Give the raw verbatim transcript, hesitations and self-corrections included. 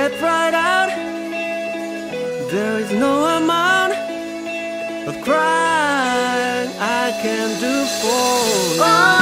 it right out. There is no amount of crying I can do for you.